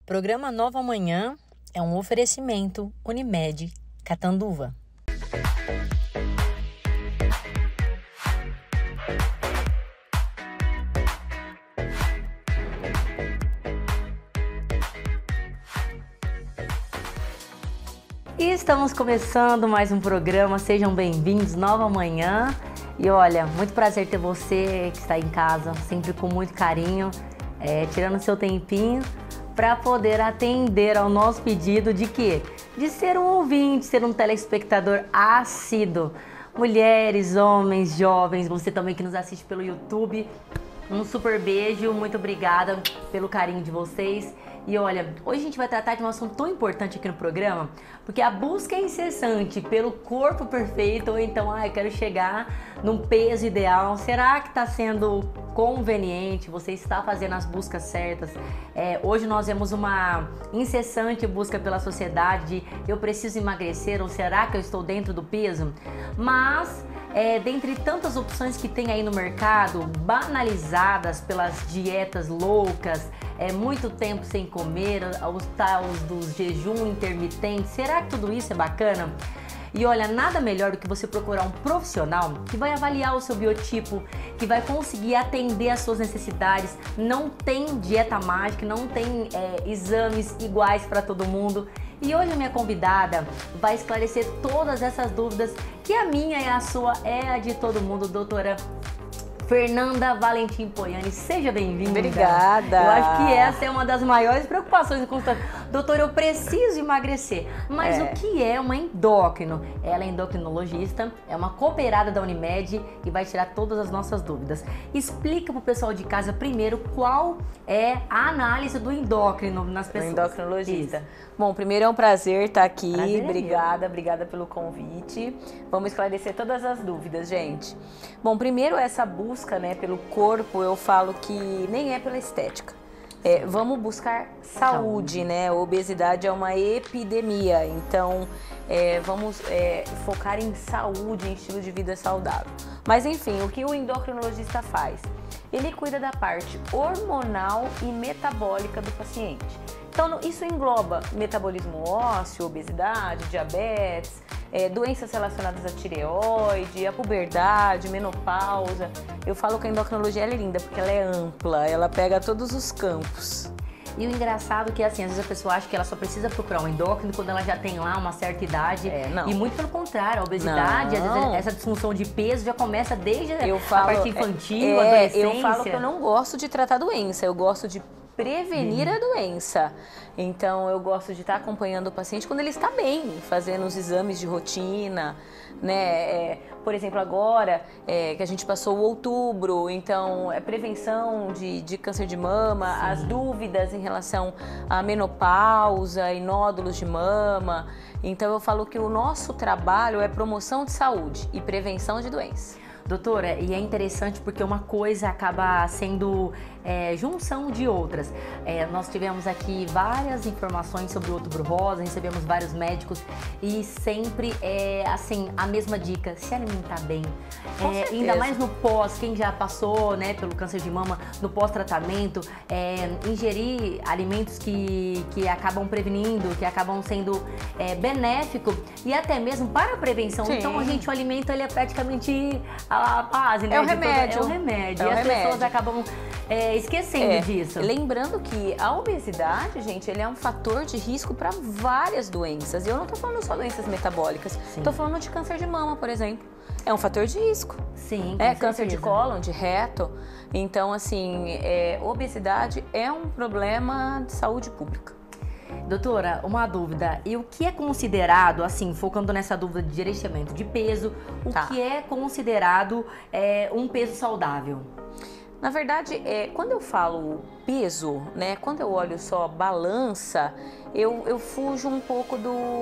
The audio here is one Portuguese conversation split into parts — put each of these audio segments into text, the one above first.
Programa Nova Manhã é um oferecimento Unimed Catanduva. E estamos começando mais um programa, sejam bem-vindos, Nova Manhã. E olha, muito prazer ter você que está em casa, sempre com muito carinho, tirando seu tempinho para poder atender ao nosso pedido de quê? De ser um ouvinte, ser um telespectador assíduo. Mulheres, homens, jovens, você também que nos assiste pelo YouTube, um super beijo, muito obrigada pelo carinho de vocês. E olha, hoje a gente vai tratar de um assunto tão importante aqui no programa, porque a busca é incessante pelo corpo perfeito, ou então, eu quero chegar num peso ideal. Será que está sendo conveniente? Você está fazendo as buscas certas? Hoje nós vemos uma incessante busca pela sociedade de eu preciso emagrecer, ou será que eu estou dentro do peso? Mas dentre tantas opções que tem aí no mercado, banalizadas pelas dietas loucas, muito tempo sem comer, os tais dos jejum intermitentes, será que tudo isso é bacana? E olha, nada melhor do que você procurar um profissional que vai avaliar o seu biotipo, que vai conseguir atender às suas necessidades. Não tem dieta mágica, não tem exames iguais para todo mundo. E hoje a minha convidada vai esclarecer todas essas dúvidas, que a minha e a sua é a de todo mundo, doutora Fernanda Valentim Poiani, seja bem-vinda. Obrigada. Eu acho que essa é uma das maiores preocupações do consultório. Doutora, eu preciso emagrecer, mas o que é uma endócrino? Ela é endocrinologista, é uma cooperada da Unimed e vai tirar todas as nossas dúvidas. Explica pro pessoal de casa primeiro qual é a análise do endócrino nas pessoas. Endocrinologista. Isso. Bom, primeiro é um prazer estar aqui. Prazer obrigada pelo convite. Vamos esclarecer todas as dúvidas, gente. Bom, primeiro essa busca, pelo corpo, eu falo que nem é pela estética. Vamos buscar saúde, Obesidade é uma epidemia, então vamos focar em saúde, em estilo de vida saudável. Mas enfim, o que o endocrinologista faz? Ele cuida da parte hormonal e metabólica do paciente. Então, isso engloba metabolismo ósseo, obesidade, diabetes, doenças relacionadas à tireoide, à puberdade, menopausa. Eu falo que a endocrinologia é linda porque ela é ampla, ela pega todos os campos. E o engraçado é que, assim, às vezes a pessoa acha que ela só precisa procurar um endócrino quando ela já tem lá uma certa idade. Não. E muito pelo contrário, a obesidade, às vezes essa disfunção de peso já começa desde a parte infantil, adolescência. Eu falo que eu não gosto de tratar doença, eu gosto de prevenir a doença. Então, eu gosto de estar acompanhando o paciente quando ele está bem, fazendo os exames de rotina, por exemplo, agora que a gente passou o outubro, então, prevenção de câncer de mama, sim, as dúvidas em relação à menopausa e nódulos de mama. Então, eu falo que o nosso trabalho é promoção de saúde e prevenção de doença. Doutora, e é interessante porque uma coisa acaba sendo junção de outras. Nós tivemos aqui várias informações sobre o Outubro Rosa, recebemos vários médicos e sempre assim, a mesma dica, se alimentar bem. Ainda mais no pós, quem já passou pelo câncer de mama, no pós-tratamento, ingerir alimentos que acabam prevenindo, que acabam sendo benéficos e até mesmo para a prevenção. Sim. Então, o alimento ele é praticamente a base, É o remédio. É o remédio. E as pessoas acabam esquecendo disso. Lembrando que a obesidade, gente, ele é um fator de risco para várias doenças. E eu não tô falando só doenças metabólicas. Sim. Tô falando de câncer de mama, por exemplo. É um fator de risco. Sim, câncer de cólon, de reto. Então, assim, obesidade é um problema de saúde pública. Doutora, uma dúvida, e o que é considerado, assim, focando nessa dúvida de gerenciamento de peso, o que é considerado um peso saudável? Na verdade, quando eu falo peso, quando eu olho só balança, eu fujo um pouco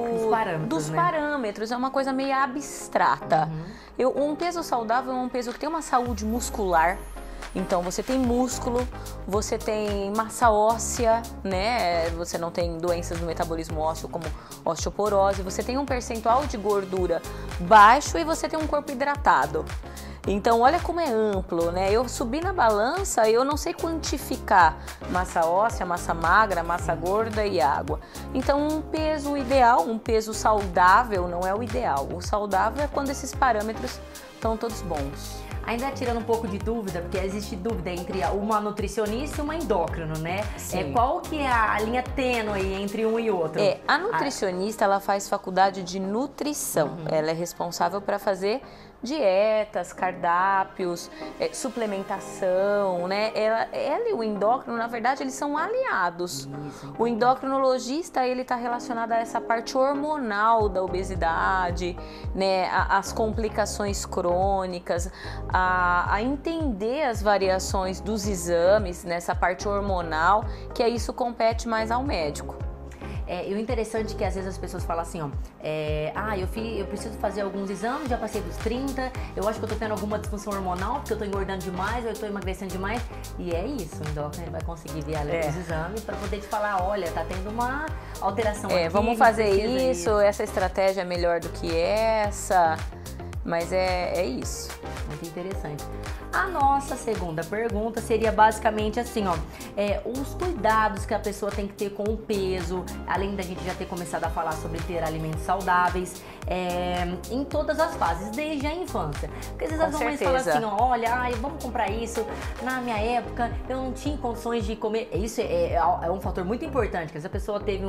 dos parâmetros, é uma coisa meio abstrata. Um peso saudável é um peso que tem uma saúde muscular. Então, você tem músculo, você tem massa óssea, Você não tem doenças do metabolismo ósseo como osteoporose, você tem um percentual de gordura baixo e você tem um corpo hidratado. Então, olha como é amplo, né? Eu subi na balança, eu não sei quantificar massa óssea, massa magra, massa gorda e água. Então, um peso ideal, um peso saudável não é o ideal. O saudável é quando esses parâmetros estão todos bons. Ainda tirando um pouco de dúvida, porque existe dúvida entre uma nutricionista e uma endócrino, né? Sim. Qual que é a linha tênue entre um e outro? A nutricionista, ela faz faculdade de nutrição. Ela é responsável para fazer dietas, cardápios, suplementação, né? Ela e o endócrino, na verdade, eles são aliados. Isso. O endocrinologista, ele está relacionado a essa parte hormonal da obesidade, né? As complicações crônicas, a entender as variações dos exames nessa parte hormonal, que aí isso compete mais ao médico. E o interessante é que às vezes as pessoas falam assim, ó, eu preciso fazer alguns exames, já passei dos 30, eu acho que eu tô tendo alguma disfunção hormonal, porque eu tô engordando demais, ou eu tô emagrecendo demais. E é isso, o endócrino vai conseguir ver os exames para poder te falar, olha, tá tendo uma alteração aqui. Vamos fazer isso, essa estratégia é melhor do que essa, mas é isso. Muito interessante. A nossa segunda pergunta seria basicamente assim, ó, os cuidados que a pessoa tem que ter com o peso, além da gente já ter começado a falar sobre ter alimentos saudáveis, em todas as fases, desde a infância. Porque às vezes as mães falam assim, ó, olha, vamos comprar isso, na minha época eu não tinha condições de comer. Isso é um fator muito importante, que essa pessoa teve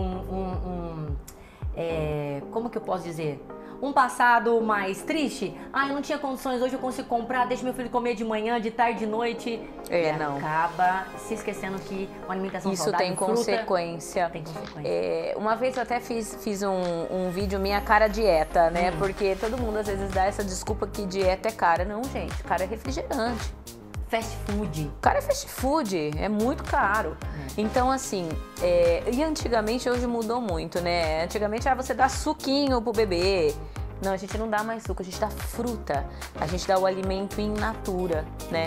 como que eu posso dizer? Um passado mais triste, eu não tinha condições, hoje eu consigo comprar, deixa meu filho comer de manhã, de tarde, de noite. Não. Acaba se esquecendo que uma alimentação isso saudável, tem consequência. Tem consequência. Uma vez eu até fiz um vídeo Minha Cara Dieta, né? Porque todo mundo às vezes dá essa desculpa que dieta é cara. Não, gente, cara é refrigerante. Fast food. Cara, é fast food, é muito caro. Então, assim, e antigamente, hoje mudou muito, né? Antigamente, você dá suquinho pro bebê. Não, a gente não dá mais suco, a gente dá fruta. A gente dá o alimento in natura, né?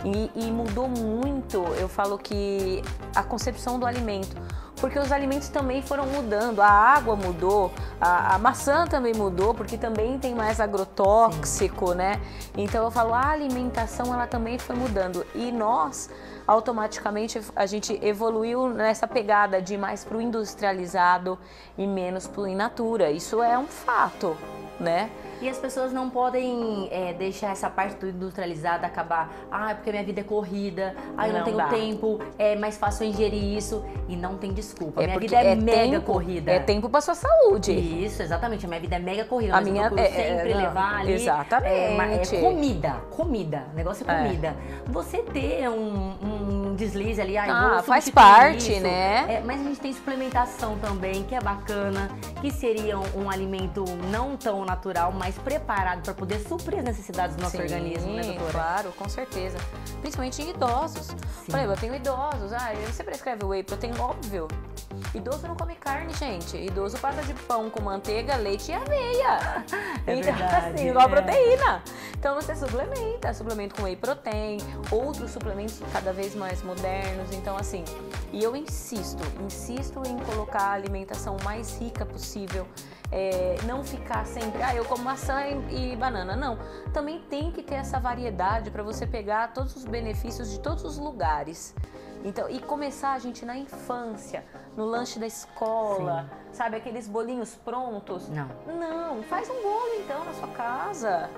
E mudou muito, eu falo que a concepção do alimento. Porque os alimentos também foram mudando, a água mudou, a maçã também mudou, porque também tem mais agrotóxico, né? Então eu falo, a alimentação ela também foi mudando e nós automaticamente a gente evoluiu nessa pegada de ir mais pro industrializado e menos pro in natura. Isso é um fato, né? E as pessoas não podem deixar essa parte do industrializado acabar. Porque minha vida é corrida, eu não tenho tempo, é mais fácil eu ingerir isso. E não tem desculpa. Minha vida é mega corrida. É tempo pra sua saúde. Isso, exatamente. A minha vida é mega corrida. Mas eu procuro sempre levar ali. Exatamente. Comida. O negócio é comida. Você ter um deslize ali, faz parte, isso, né? Mas a gente tem suplementação também, que é bacana, que seria um alimento não tão natural, mas preparado para poder suprir as necessidades do nosso organismo, né, doutora? Claro, com certeza. Principalmente em idosos. Por exemplo, eu tenho idosos. Você prescreve whey protein? Óbvio. Idoso não come carne, gente. Idoso passa de pão com manteiga, leite e aveia. Verdade, assim, igual proteína. Então você suplemento com whey protein, outros suplementos cada vez mais modernos. Então assim, e eu insisto em colocar a alimentação mais rica possível. Não ficar sempre, eu como maçã e banana. Não, também tem que ter essa variedade para você pegar todos os benefícios de todos os lugares. Então, e começar a gente na infância, no lanche da escola, sabe, aqueles bolinhos prontos? Não, faz um bolo então na sua casa,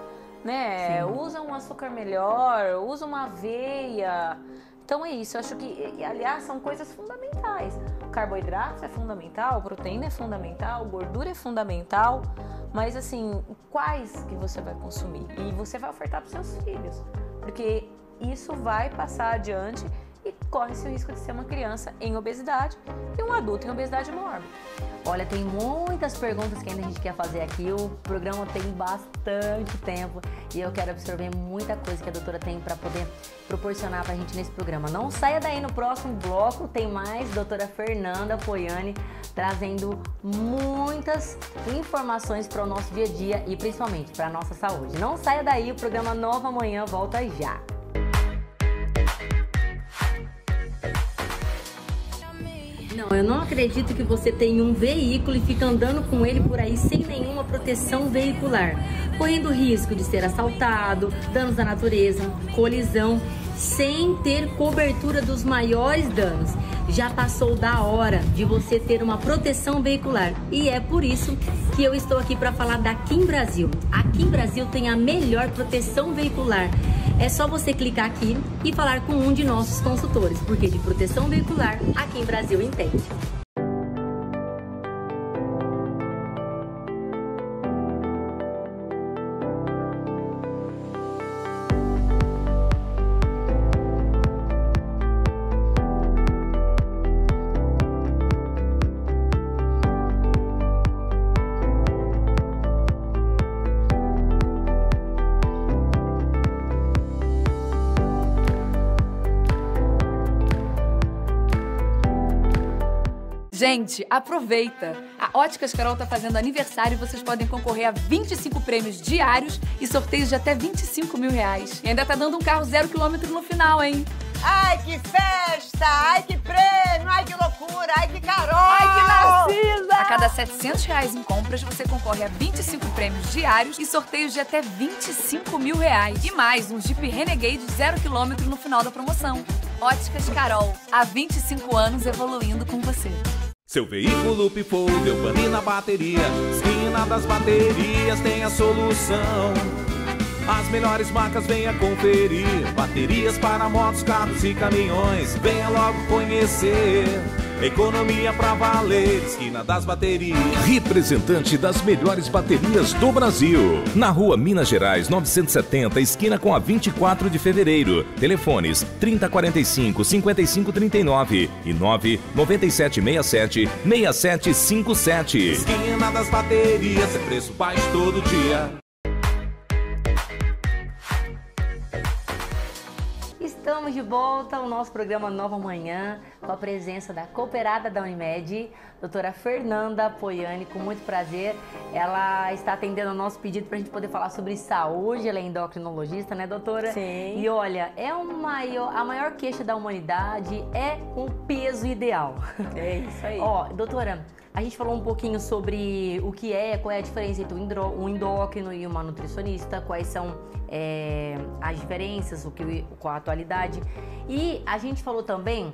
né? Usa um açúcar melhor, usa uma aveia. Então é isso, eu acho que, aliás, são coisas fundamentais. Carboidrato é fundamental, proteína é fundamental, gordura é fundamental, mas assim, quais que você vai consumir? E você vai ofertar para os seus filhos, porque isso vai passar adiante e corre-se o risco de ser uma criança em obesidade e um adulto em obesidade mórbida. Olha, tem muitas perguntas que ainda a gente quer fazer aqui, o programa tem bastante tempo e eu quero absorver muita coisa que a doutora tem para poder proporcionar pra gente nesse programa. Não saia daí, no próximo bloco tem mais doutora Fernanda Poiani trazendo muitas informações para o nosso dia a dia e principalmente para a nossa saúde. Não saia daí, o programa Nova Manhã volta já. Não, eu não acredito que você tenha um veículo e fica andando com ele por aí sem nenhuma proteção veicular, correndo risco de ser assaltado, danos à natureza, colisão, sem ter cobertura dos maiores danos. Já passou da hora de você ter uma proteção veicular e é por isso que eu estou aqui para falar da Kim Brasil. A Kim Brasil tem a melhor proteção veicular. É só você clicar aqui e falar com um de nossos consultores, porque de proteção veicular a Kim Brasil entende. Gente, aproveita! A Óticas Carol tá fazendo aniversário e vocês podem concorrer a 25 prêmios diários e sorteios de até 25 mil reais. E ainda tá dando um carro 0 km no final, hein? Ai, que festa! Ai, que prêmio! Ai, que loucura! Ai, que Carol! Ai, que Narcisa! A cada 700 reais em compras, você concorre a 25 prêmios diários e sorteios de até 25 mil reais. E mais, um Jeep Renegade 0 km no final da promoção. Óticas Carol, há 25 anos evoluindo com você. Seu veículo pifou, deu pane na bateria. Esquina das baterias tem a solução. As melhores marcas venha conferir. Baterias para motos, carros e caminhões. Venha logo conhecer. Economia pra valer, esquina das baterias. Representante das melhores baterias do Brasil. Na rua Minas Gerais, 970, esquina com a 24 de fevereiro. Telefones 3045-5539 e 99767-6757. Esquina das baterias, é preço baixo todo dia. Estamos de volta ao nosso programa Nova Manhã, com a presença da cooperada da Unimed, doutora Fernanda Poiani, com muito prazer. Ela está atendendo ao nosso pedido para a gente poder falar sobre saúde, ela é endocrinologista, né, doutora? Sim. E olha, a maior queixa da humanidade é o peso ideal. É isso aí. Ó, doutora, a gente falou um pouquinho sobre o que qual é a diferença entre um endócrino e uma nutricionista, quais são as diferenças, qual a atualidade. E a gente falou também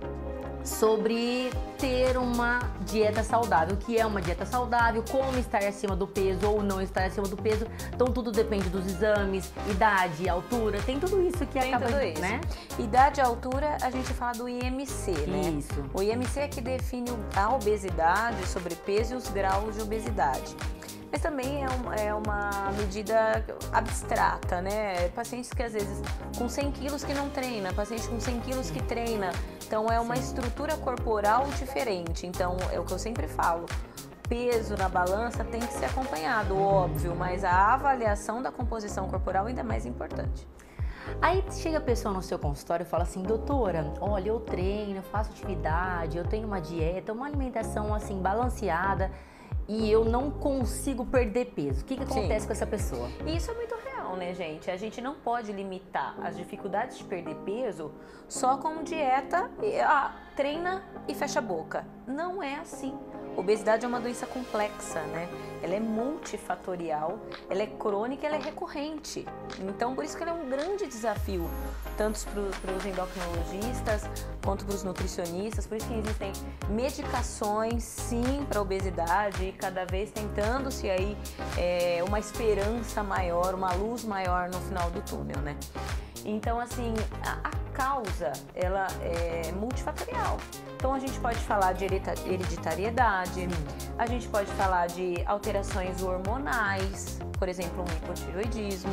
sobre ter uma dieta saudável. O que é uma dieta saudável, como estar acima do peso ou não estar acima do peso. Então tudo depende dos exames, idade, altura, tem tudo isso que acaba, né? Idade e altura, a gente fala do IMC, né? Isso. O IMC é que define a obesidade, sobrepeso e os graus de obesidade. Mas também é uma medida abstrata, né? Pacientes que às vezes com 100 quilos que não treina, paciente com 100 quilos que treina. Então é uma estrutura corporal diferente. Então é o que eu sempre falo. Peso na balança tem que ser acompanhado, óbvio, mas a avaliação da composição corporal ainda é mais importante. Aí chega a pessoa no seu consultório e fala assim, doutora, olha, eu treino, eu faço atividade, eu tenho uma dieta, uma alimentação assim balanceada e eu não consigo perder peso. O que acontece com essa pessoa? E isso é muito real, né, gente? A gente não pode limitar as dificuldades de perder peso só com dieta, treina e fecha a boca. Não é assim. Obesidade é uma doença complexa, né? Ela é multifatorial, ela é crônica, ela é recorrente. Então, por isso que ela é um grande desafio, tanto para os endocrinologistas quanto para os nutricionistas. Por isso que existem medicações, sim, para a obesidade e cada vez tentando-se aí uma esperança maior, uma luz maior no final do túnel, né? Então, assim, a causa, ela é multifatorial. Então, a gente pode falar de hereditariedade, a gente pode falar de alterações hormonais, por exemplo, um hipotireoidismo.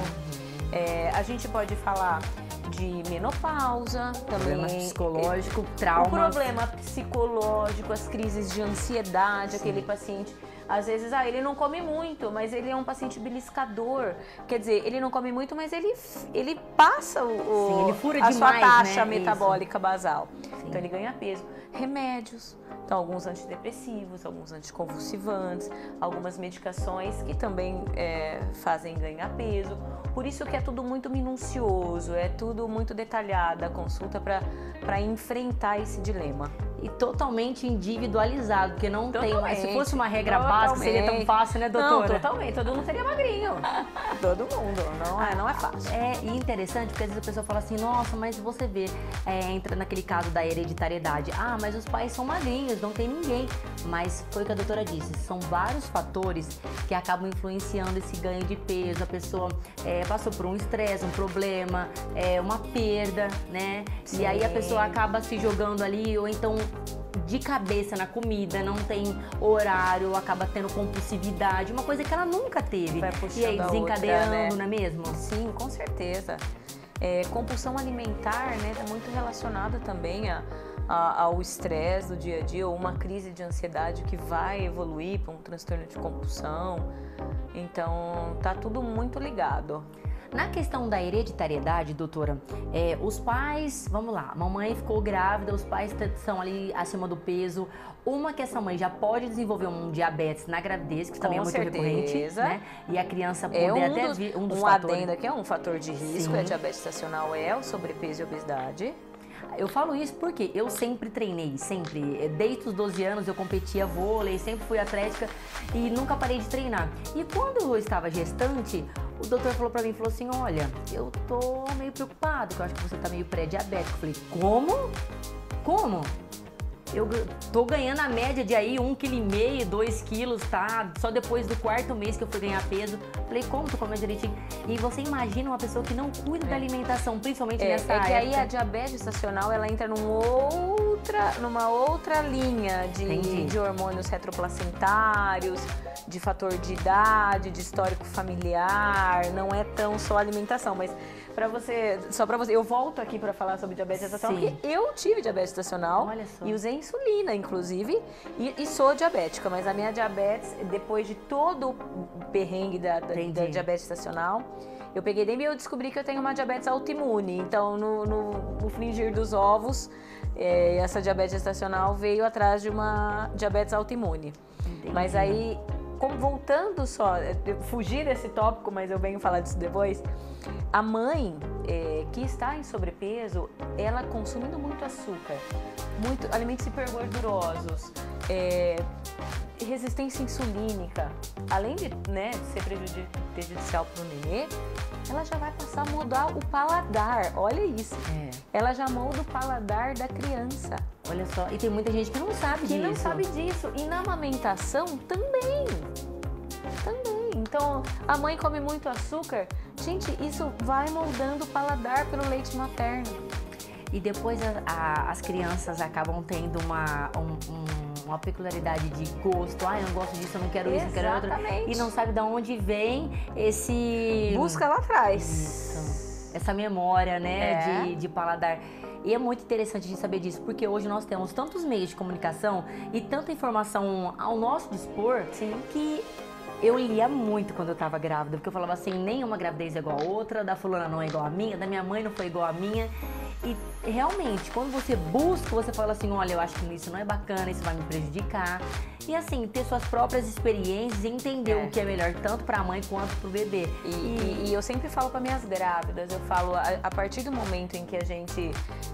A gente pode falar de menopausa, também. Problema psicológico, traumas. O problema psicológico, as crises de ansiedade, aquele paciente. Às vezes, ele não come muito, mas ele é um paciente beliscador. Quer dizer, ele não come muito, mas ele passa ele fura a demais, sua taxa né? metabólica basal. Sim. Então, ele ganha peso. Remédios. Então, alguns antidepressivos, alguns anticonvulsivantes, algumas medicações que também fazem ganhar peso. Por isso que é tudo muito minucioso, é tudo muito detalhado, a consulta para enfrentar esse dilema. e totalmente individualizado, porque não tem mais. Se fosse uma regra Totalmente. básica, seria tão fácil, né, doutora? Não, totalmente. Todo mundo seria magrinho. Todo mundo. Não é fácil. E interessante, porque às vezes a pessoa fala assim, nossa, mas você vê, entra naquele caso da hereditariedade. Ah, mas os pais são magrinhos, não tem ninguém. Mas foi o que a doutora disse, são vários fatores que acabam influenciando esse ganho de peso. A pessoa passou por um estresse, um problema, uma perda, né? Sim. E aí a pessoa acaba se jogando ali, ou então de cabeça na comida, não tem horário, acaba tendo compulsividade, uma coisa que ela nunca teve. Vai puxando e aí a desencadeando, outra, né? não é mesmo? Sim, com certeza. Compulsão alimentar, né, tá muito relacionada também ao estresse do dia a dia, ou uma crise de ansiedade que vai evoluir para um transtorno de compulsão. Então, tá tudo muito ligado. Na questão da hereditariedade, doutora, os pais, vamos lá, a mamãe ficou grávida, os pais são ali acima do peso. Uma que essa mãe já pode desenvolver um diabetes na gravidez, que também é muito recorrente, né? E a criança poder até vir um dos fatores. Adendo aqui é um fator de risco, Sim. a diabetes gestacional o sobrepeso e a obesidade. Eu falo isso porque eu sempre treinei, sempre. Desde os 12 anos eu competia vôlei, sempre fui atlética e nunca parei de treinar. E quando eu estava gestante, o doutor falou pra mim, falou assim, olha, eu tô meio preocupado, que eu acho que você tá meio pré-diabético. Eu falei, como? Como? Eu tô ganhando a média de aí 1,5 kg, 2 quilos, tá? Só depois do 4º mês que eu fui ganhar peso. Falei, como tu come direitinho? E você imagina uma pessoa que não cuida da alimentação, principalmente nessa época. Que aí a diabetes gestacional, ela entra numa outra linha de hormônios retroplacentários, de fator de idade, de histórico familiar. Não é tão só alimentação, mas só pra você, eu volto aqui pra falar sobre diabetes gestacional, porque eu tive diabetes gestacional e usei insulina, inclusive, e sou diabética, mas a minha diabetes, depois de todo o perrengue da diabetes gestacional, eu peguei e eu descobri que eu tenho uma diabetes autoimune. Então, no frigir dos ovos, essa diabetes gestacional veio atrás de uma diabetes autoimune. Entendi. Mas aí, voltando só, fugir desse tópico, mas eu venho falar disso depois. A mãe que está em sobrepeso, ela consumindo muito açúcar, alimentos hipergordurosos, resistência insulínica, além de ser prejudicial para o nenê, ela já vai passar a mudar o paladar. Olha isso. Ela já molda o paladar da criança. Olha só, e tem muita gente que não sabe disso. E na amamentação também. Então, a mãe come muito açúcar. Gente, isso vai moldando o paladar pelo leite materno. E depois as crianças acabam tendo uma peculiaridade de gosto. Ah, eu não gosto disso, eu não quero isso, eu quero outro. E não sabe de onde vem esse... Busca lá atrás. Isso. Essa memória, né, de paladar. E é muito interessante de saber disso, porque hoje nós temos tantos meios de comunicação e tanta informação ao nosso dispor, que eu lia muito quando eu tava grávida, porque eu falava assim, nenhuma gravidez é igual a outra, da fulana não é igual a minha, da minha mãe não foi igual a minha. E realmente, quando você busca, você fala assim, olha, eu acho que isso não é bacana, isso vai me prejudicar. E assim, ter suas próprias experiências e entender o que é melhor, tanto para a mãe quanto para o bebê. E eu sempre falo para minhas grávidas, eu falo, a partir do momento em que a gente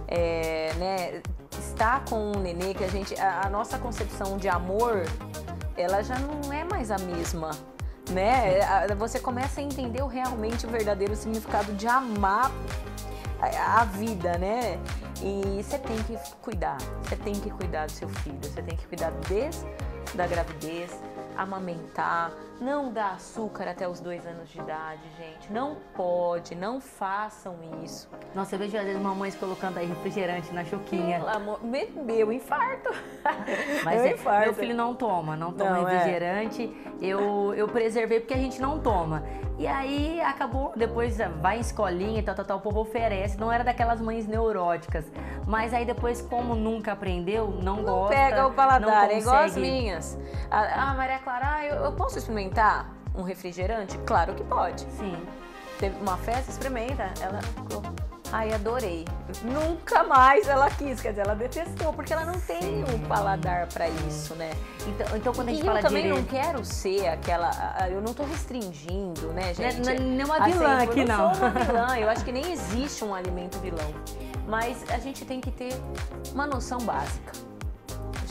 está com um nenê, que a nossa concepção de amor, ela já não é mais a mesma, né? Você começa a entender realmente o verdadeiro significado de amar a vida, né? E você tem que cuidar do seu filho, você tem que cuidar desde da gravidez, amamentar, não dar açúcar até os 2 anos de idade, gente. Não pode, não façam isso. Nossa, eu vejo às vezes mamães colocando aí refrigerante na choquinha. Meu infarto. Mas meu filho não toma refrigerante. Eu preservei porque a gente não toma. E aí acabou, depois vai em escolinha e tal, o povo oferece. Não era daquelas mães neuróticas. Mas aí depois, como nunca aprendeu, não gosta. Pega o paladar, é igual as minhas. Maria Clara, eu posso experimentar um refrigerante? Claro que pode. Sim. Teve uma festa, experimenta. Ela ficou, ai, adorei. Nunca mais ela quis, quer dizer, ela detestou, porque ela não tem o paladar pra isso, né? Então quando a gente fala eu também não quero ser aquela, eu não tô restringindo, né, gente? Não é nenhuma vilã aqui, não. Eu não sou uma vilã, eu acho que nem existe um alimento vilão. Mas a gente tem que ter uma noção básica.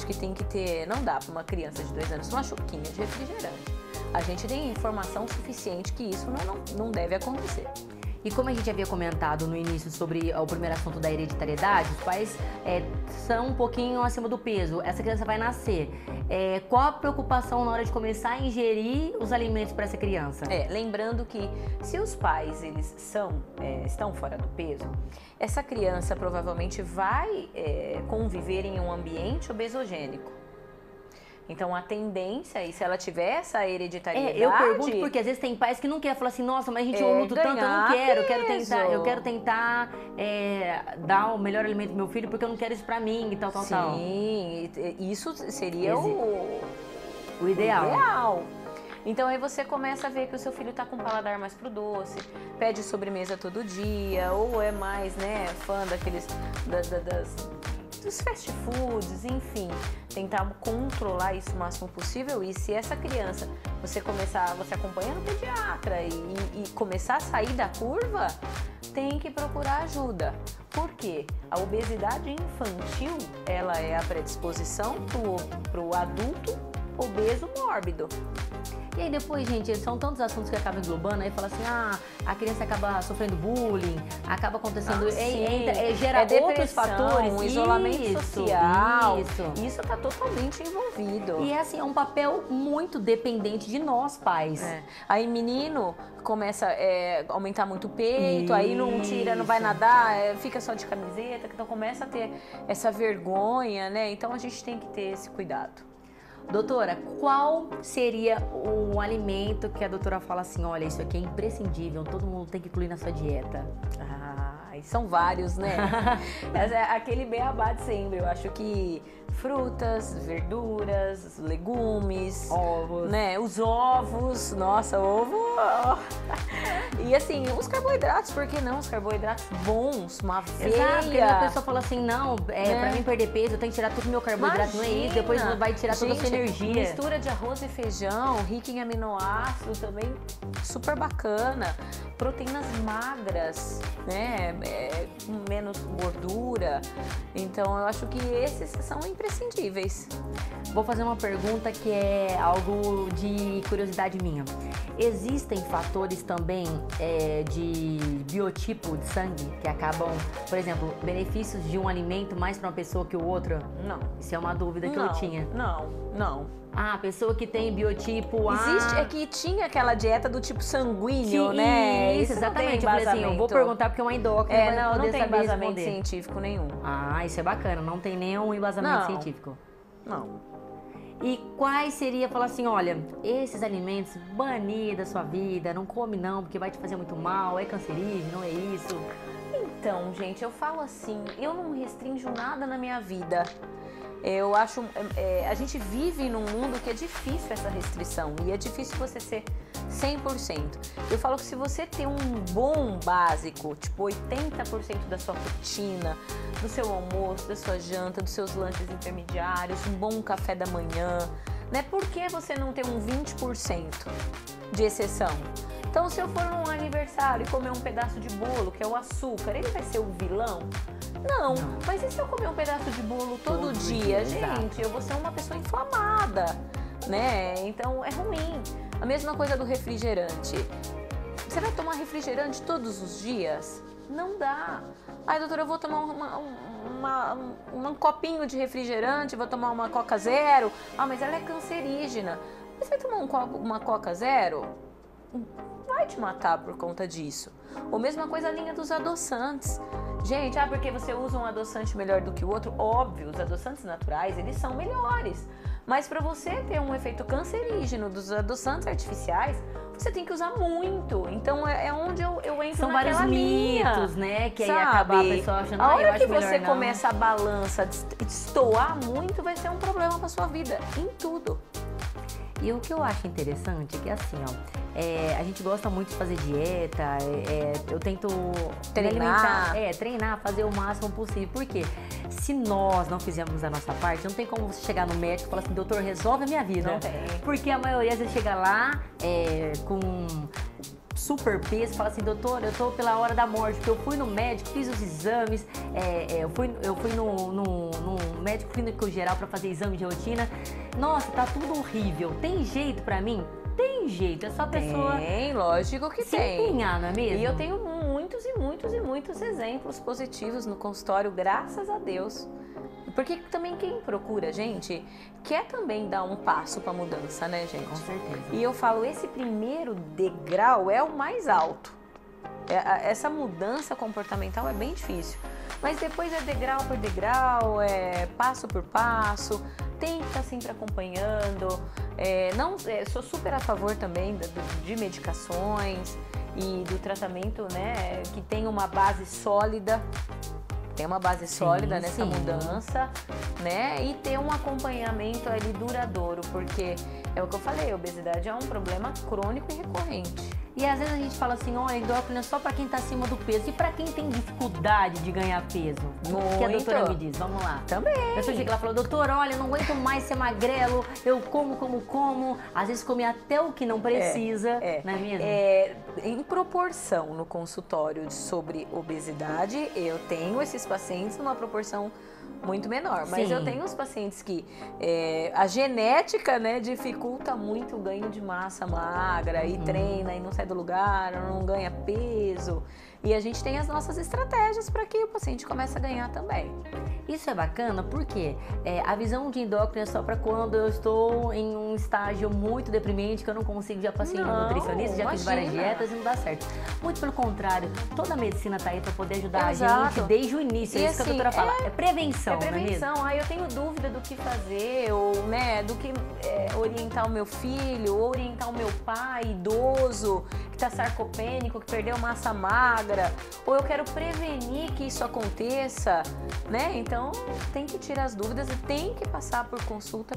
que tem que ter, não dá para uma criança de 2 anos uma chuquinha de refrigerante. A gente tem informação suficiente que isso não deve acontecer. E como a gente havia comentado no início sobre o primeiro assunto da hereditariedade, os pais são um pouquinho acima do peso, essa criança vai nascer. Qual a preocupação na hora de começar a ingerir os alimentos para essa criança? Lembrando que se os pais eles estão fora do peso, essa criança provavelmente vai conviver em um ambiente obesogênico. Então a tendência, e se ela tiver essa hereditariedade... eu pergunto porque às vezes tem pais que não querem, falar assim, nossa, mas a gente luta tanto, eu não quero, eu quero tentar dar o melhor alimento pro meu filho porque eu não quero isso pra mim e tal. Sim, isso seria o ideal. Então aí você começa a ver que o seu filho tá com um paladar mais pro doce, pede sobremesa todo dia, ou é mais, fã daqueles... dos fast foods, enfim, tentar controlar isso o máximo possível. E se essa criança, você acompanha no pediatra e começar a sair da curva, tem que procurar ajuda. Por quê? A obesidade infantil, ela é a predisposição pro adulto obeso mórbido. E aí depois, gente, são tantos assuntos que acabam englobando, aí fala assim, a criança acaba sofrendo bullying, acaba acontecendo, gera outros fatores. Um isolamento social, isso tá totalmente envolvido. E é um papel muito dependente de nós, pais. Aí menino começa a aumentar muito o peito, aí não tira, não vai nadar, fica só de camiseta, então começa a ter essa vergonha, Então a gente tem que ter esse cuidado. Doutora, qual seria o alimento que a doutora fala assim, olha, isso aqui é imprescindível, todo mundo tem que incluir na sua dieta? São vários, Aquele beabá de sempre. Eu acho que frutas, verduras, legumes, ovos, os ovos, nossa, ovo. E assim, os carboidratos, por que não? Os carboidratos bons, uma aveia. Exato, porque a pessoa fala assim, não, pra mim perder peso, eu tenho que tirar todo o meu carboidrato, não é isso, depois vai tirar toda a sua energia. Mistura de arroz e feijão, rica em aminoácidos também, super bacana. Proteínas magras, menos gordura. Então eu acho que esses são imprescindíveis. Vou fazer uma pergunta que é algo de curiosidade minha. Existem fatores também de biotipo de sangue que acabam, por exemplo, benefícios de um alimento mais para uma pessoa que o outro? Não. Isso é uma dúvida que eu tinha. Não. A pessoa que tem biotipo A... Existe, que tinha aquela dieta do tipo sanguíneo, Isso, exatamente. Eu falei assim, eu vou perguntar porque uma endócrina não tem embasamento responder. científico nenhum. Isso é bacana, não tem nenhum embasamento científico. Não. E quais seria, falar assim, olha, esses alimentos banir da sua vida, não come não, porque vai te fazer muito mal, é cancerígeno, não é isso? Então, gente, eu falo assim, eu não restringo nada na minha vida. Eu acho, a gente vive num mundo que é difícil essa restrição e é difícil você ser 100%. Eu falo que se você tem um bom básico, tipo 80% da sua rotina, do seu almoço, da sua janta, dos seus lanches intermediários, um bom café da manhã, por que você não tem um 20% de exceção? Então, se eu for num aniversário e comer um pedaço de bolo, que é o açúcar, ele vai ser o vilão? Não. Mas e se eu comer um pedaço de bolo todo dia? Gente, eu vou ser uma pessoa inflamada, Então, é ruim. A mesma coisa do refrigerante. Você vai tomar refrigerante todos os dias? Não dá. Ai, doutora, eu vou tomar um copinho de refrigerante, vou tomar uma Coca Zero. Mas ela é cancerígena. Você vai tomar uma Coca Zero? Vai te matar por conta disso. Ou mesma coisa a linha dos adoçantes. Gente, porque você usa um adoçante melhor do que o outro? Óbvio, os adoçantes naturais, eles são melhores. Mas para você ter um efeito cancerígeno dos adoçantes artificiais, você tem que usar muito. Então é onde eu entro São naquela vários linha, mitos, que aí acaba a pessoa achando, a hora que eu acho você melhor começa a balança destoar muito, vai ser um problema para sua vida, em tudo. E o que eu acho interessante é que assim, a gente gosta muito de fazer dieta, eu tento treinar, fazer o máximo possível. Porque se nós não fizermos a nossa parte, não tem como você chegar no médico e falar assim, doutor, resolve a minha vida. Não tem. Porque a maioria às vezes chega lá com super peso, fala assim, doutora, eu tô pela hora da morte, porque eu fui no médico, fiz os exames, eu fui no médico clínico geral para fazer exame de rotina. Nossa, tá tudo horrível. Tem jeito pra mim? Tem jeito, é só a pessoa... Tem, lógico que se tem. empenhar, não é mesmo? E eu tenho muitos exemplos positivos no consultório, graças a Deus. Porque também quem procura, gente, quer também dar um passo para mudança, né, gente? Com certeza. E eu falo, esse primeiro degrau é o mais alto. Essa mudança comportamental é bem difícil. Mas depois é degrau por degrau, é passo por passo, tem que estar sempre acompanhando. Sou super a favor também de medicações e do tratamento, né, que tem uma base sólida. Tem uma base sólida nessa mudança, né? E ter um acompanhamento ali duradouro, porque é o que eu falei, a obesidade é um problema crônico e recorrente. E às vezes a gente fala assim, olha, endócrino é só pra quem tá acima do peso. E pra quem tem dificuldade de ganhar peso? O que a doutora me diz? Vamos lá. Também. A pessoa chega lá e fala, doutora, olha, eu não aguento mais ser magrelo, eu como. Às vezes come até o que não precisa, não é mesmo? Em proporção no consultório sobre obesidade, eu tenho esses pacientes numa proporção muito menor, mas Sim. eu tenho os pacientes que a genética, né, dificulta muito o ganho de massa magra e treina e não sai do lugar, não ganha peso, e a gente tem as nossas estratégias para que o paciente comece a ganhar também. Isso é bacana porque a visão de endócrino é só para quando eu estou em um estágio muito deprimente, que eu não consigo, já passei no nutricionista, já fiz várias dietas e não dá certo. Muito pelo contrário, toda a medicina tá aí para poder ajudar a gente desde o início, é isso que a doutora fala, é prevenção, não é prevenção. mesmo? Aí eu tenho dúvida do que fazer, ou né, do que orientar o meu filho, ou orientar o meu pai idoso, que tá sarcopênico, que perdeu massa magra, ou eu quero prevenir que isso aconteça, né? Então tem que tirar as dúvidas e tem que passar por consulta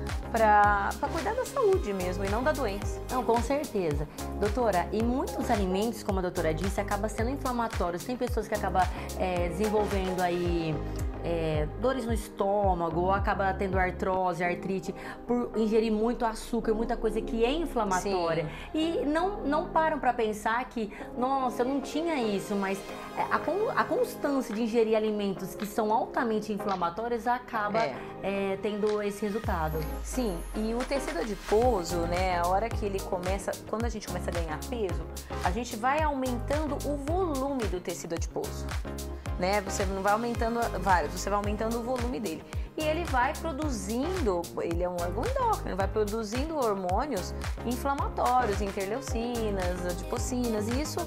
para cuidar da saúde mesmo e não da doença. Não, com certeza. Doutora, e muitos alimentos, como a doutora disse, acabam sendo inflamatórios. Tem pessoas que acabam desenvolvendo aí dores no estômago, ou acaba tendo artrose, artrite, por ingerir muito açúcar, muita coisa que é inflamatória. Sim. E não param para pensar que, nossa, eu não tinha isso, mas a constância de ingerir alimentos que são altamente inflamatórios acaba tendo esse resultado. Sim, e o tecido adiposo, né, a hora que ele começa, quando a gente começa a ganhar peso, a gente vai aumentando o volume do tecido adiposo, né? Você não vai aumentando você vai aumentando o volume dele. E ele vai produzindo, ele é um órgão endócrino, vai produzindo hormônios inflamatórios, interleucinas, adipocinas, e isso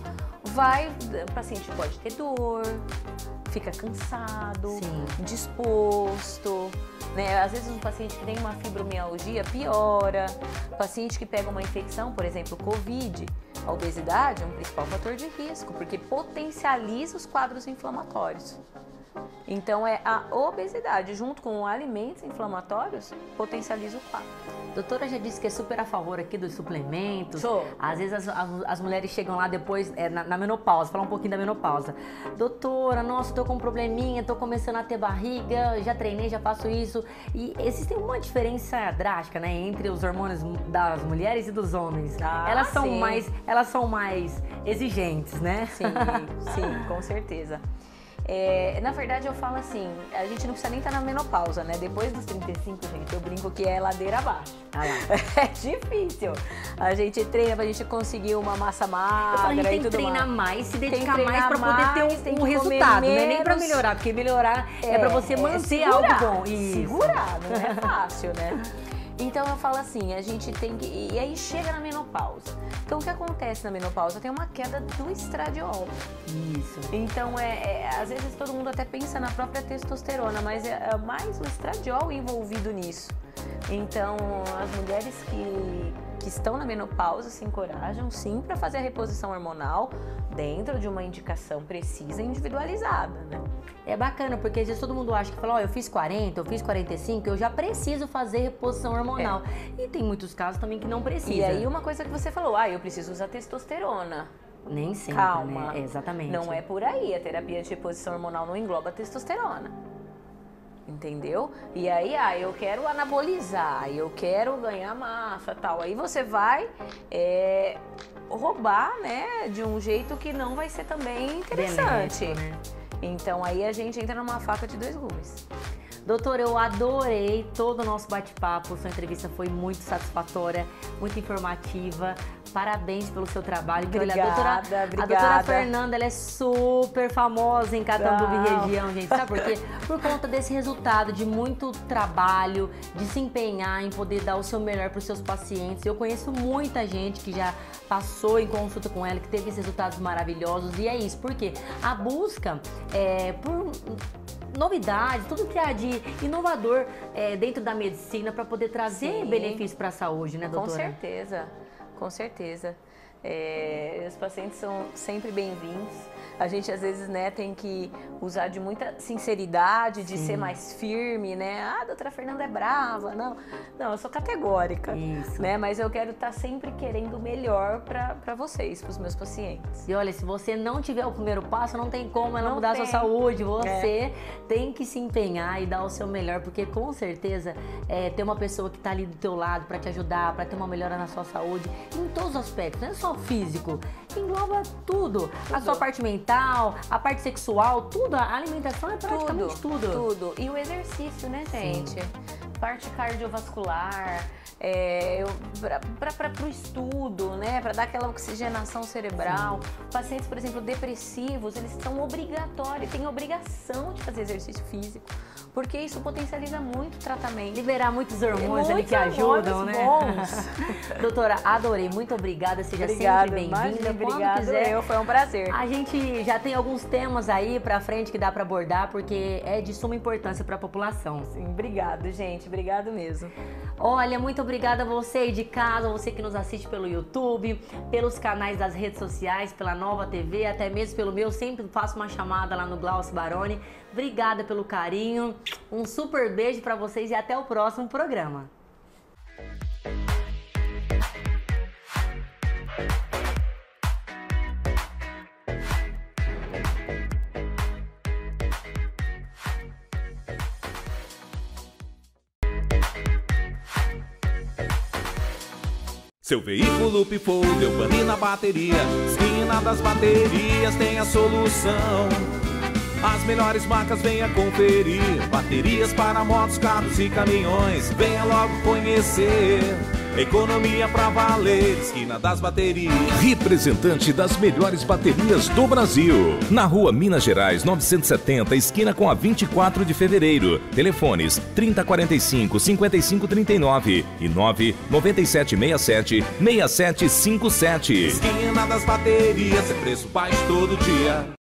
o paciente pode ter dor, fica cansado, Sim. disposto, né? Às vezes um paciente que tem uma fibromialgia piora, paciente que pega uma infecção, por exemplo, Covid, a obesidade é um principal fator de risco, porque potencializa os quadros inflamatórios. Então a obesidade junto com alimentos inflamatórios potencializa o quadro. Doutora já disse que é super a favor aqui dos suplementos. Sou. Às vezes as mulheres chegam lá depois, na menopausa, falar um pouquinho da menopausa. Doutora, nossa, tô com um probleminha, tô começando a ter barriga, já treinei, já faço isso. E existe uma diferença drástica, né, entre os hormônios das mulheres e dos homens. Elas são mais exigentes, né? Sim, com certeza. Na verdade eu falo assim, a gente não precisa nem estar na menopausa, né? Depois dos 35, gente, eu brinco que é ladeira abaixo. É difícil. A gente treina pra gente conseguir uma massa magra. A gente tem que treinar mais, se dedicar mais pra poder ter um resultado. Não é nem pra melhorar, porque melhorar é pra você manter algo bom. Segurar, não é fácil, né? Então eu falo assim, a gente tem que... E aí chega na menopausa. Então o que acontece na menopausa? Tem uma queda do estradiol. Isso. Então às vezes todo mundo até pensa na própria testosterona, mas é mais o estradiol envolvido nisso. Então as mulheres que estão na menopausa se encorajam sim para fazer a reposição hormonal dentro de uma indicação precisa e individualizada, né? É bacana, porque às vezes todo mundo acha que fala, eu fiz 40, eu fiz 45, eu já preciso fazer reposição hormonal. E tem muitos casos também que não precisa. E aí uma coisa que você falou, eu preciso usar testosterona. Nem sempre, Calma, né? Exatamente. Não é por aí, a terapia de reposição hormonal não engloba a testosterona. Entendeu? E aí, eu quero anabolizar, eu quero ganhar massa, tal. Aí você vai roubar, né, de um jeito que não vai ser também interessante. Benéfico, né? Então aí a gente entra numa faca de dois gumes. Doutora, eu adorei todo o nosso bate-papo, sua entrevista foi muito satisfatória, muito informativa. Parabéns pelo seu trabalho. Obrigada, A doutora Fernanda, ela é super famosa em Catanduva e região, gente. Sabe por quê? Por conta desse resultado de muito trabalho, de se empenhar em poder dar o seu melhor para os seus pacientes. Eu conheço muita gente que já passou em consulta com ela, que teve esses resultados maravilhosos. E é isso, porque a busca por novidades, tudo que há de inovador dentro da medicina para poder trazer benefícios para a saúde, né, doutora? Com certeza, com certeza. Os pacientes são sempre bem-vindos. A gente às vezes, né, tem que usar de muita sinceridade, de ser mais firme, né? Ah, a doutora Fernanda é brava. Não, eu sou categórica, né? Mas eu quero estar sempre querendo o melhor para vocês, para os meus pacientes. E olha, se você não tiver o primeiro passo, não tem como ela mudar a sua saúde. Você tem que se empenhar e dar o seu melhor, porque com certeza ter uma pessoa que está ali do teu lado para te ajudar, para ter uma melhora na sua saúde, em todos os aspectos, não é só físico, engloba tudo. A sua parte mental, a parte sexual, tudo, a alimentação é praticamente tudo. Tudo. E o exercício, né, gente? Parte cardiovascular, para o estudo, né? Para dar aquela oxigenação cerebral. Pacientes, por exemplo, depressivos, eles são obrigatórios, têm obrigação de fazer exercício físico, porque isso potencializa muito o tratamento. Liberar muitos hormônios ali que ajudam, né? Doutora, adorei, muito obrigada, seja sempre bem-vinda. Obrigada, foi um prazer. A gente já tem alguns temas aí pra frente que dá pra abordar, porque é de suma importância pra população. Sim, obrigado, gente, obrigado mesmo. Olha, muito obrigada a você aí de casa, você que nos assiste pelo YouTube, pelos canais das redes sociais, pela Nova TV, até mesmo pelo meu, sempre faço uma chamada lá no Glaucio Baroni. Obrigada pelo carinho, um super beijo pra vocês e até o próximo programa. Seu veículo pifou, deu pane na bateria. Esquina das baterias tem a solução. As melhores marcas venha conferir. Baterias para motos, carros e caminhões. Venha logo conhecer. Economia pra valer, esquina das baterias. Representante das melhores baterias do Brasil. Na rua Minas Gerais 970, esquina com a 24 de fevereiro. Telefones 3045-5539 e 99767-6757. Esquina das baterias, é preço baixo todo dia.